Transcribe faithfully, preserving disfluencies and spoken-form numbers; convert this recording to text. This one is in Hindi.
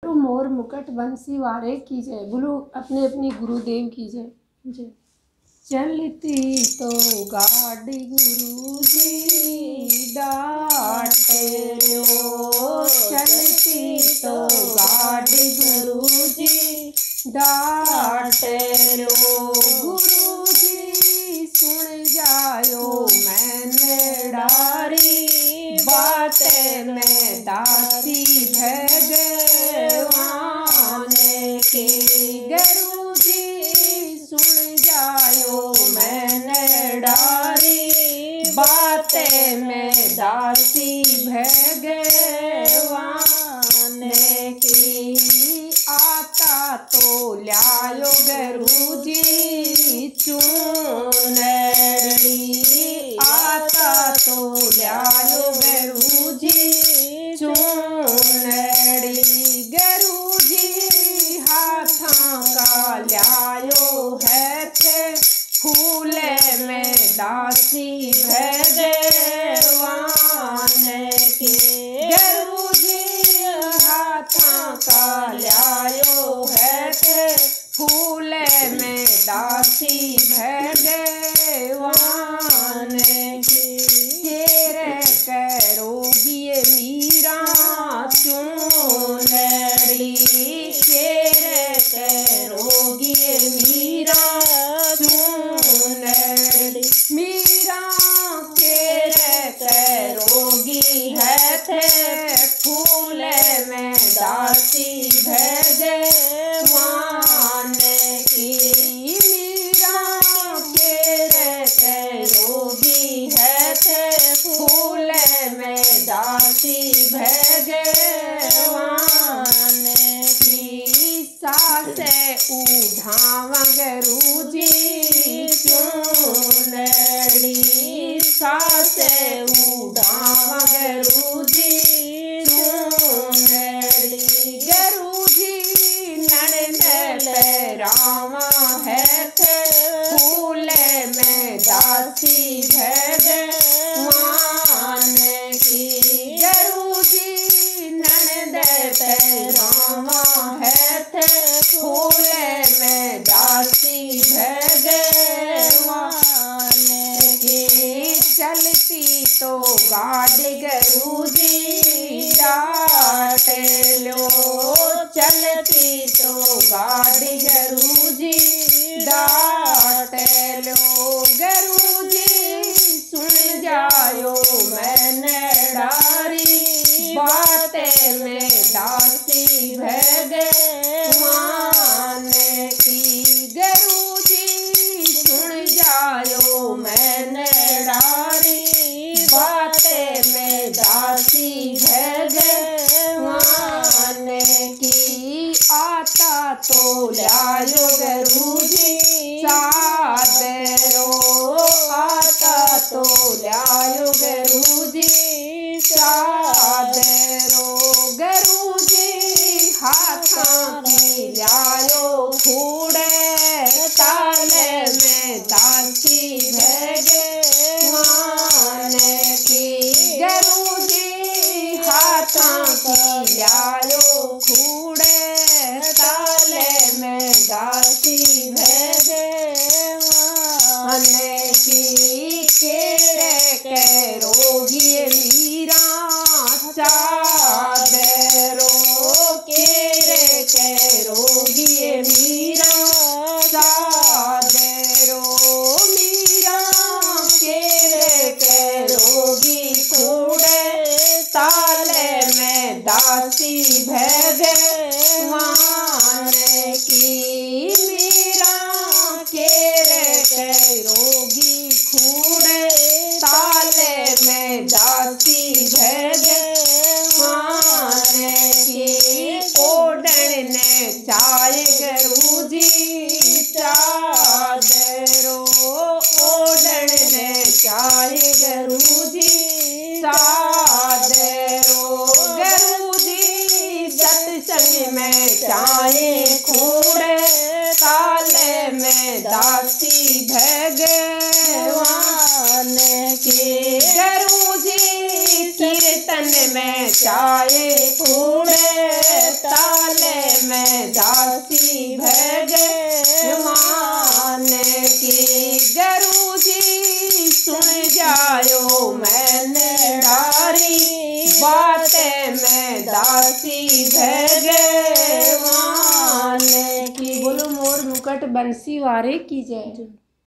मोर मुकुट बंसी वारे की जय। बोलो अपने अपने गुरुदेव की जय जय। चलती तो गाड़ी गुरु जी डांटे लो, चलती तो गाड़ी गुरु जी डांटे लो। गुरु जी सुन जायो मैंने डारी, बातें में दासी भगवान की। गुरु जी सुन जायो मैंने डारी, बातें में दासी भगवान की। आता तो लायो गुरु जी चुनरी, आता तो लायो गुरु जी चुनरी। गुरु जी हाथों का लायो है थे फूले में दासी भगवान की। गुरु जी हाथों का लायो है थे फूले में दासी भगवान की। तेरे करोगी मीरा चुनरी, तेरे करोगी मीरा चुनरी। मीरा तेरे करोगी है थे फूले में दासी भगवान की। मीरा तेरे करोगी है थे फूले में दासी भगवान की। सासे उठाव गुरु जी चुनरी, सासे उठाव गुरु जी चुनरी। गुरु जी नैन रामा है थे फूले में दासी भगवान की। गुरु जी नैन रामा है थे फूले में दासी भगवान की। चलती तो गाड़ी गुरु जी डांटे लो, चलती तो गाड़ी गुरु जी डांटे लो। गुरु जी सुन जायो मैंने डारी, बातें में दासी भगवान की। गुरु जी सुन जायो मैंने डारी, बातें में दासी भगवान की। आता तो लायो गुरु जी चादरो, आता तो लायो गुरु जी चादरो। गुरु जी हाथों की लायो खूड़े, ताले में दासी भगवान की। गुरु जी हाथों की लायो खूड़े, ताले में दासी भगवान की। केरे करोगी मीरा चादरो, केरे करोगी मीरा चादरो। मीरा केरे करोगी खूड़े, ताले में दासी भगवान की। मीरा केरे करोगी खूड़े, ताले में दासी भगवान की। ओढ़न ने चाहे गुरु जी चादरो, ओढ़न ने चाहे गुरु जी चादरो। गुरु जी सत्संग में चाहे खूड़े, ताले में दासी भगवान की। गुरु जी कीर्तन में चाहे खूड़े, ताले काशी भगवान की। बोलो मोर मुकुट बंसी वारे की जय।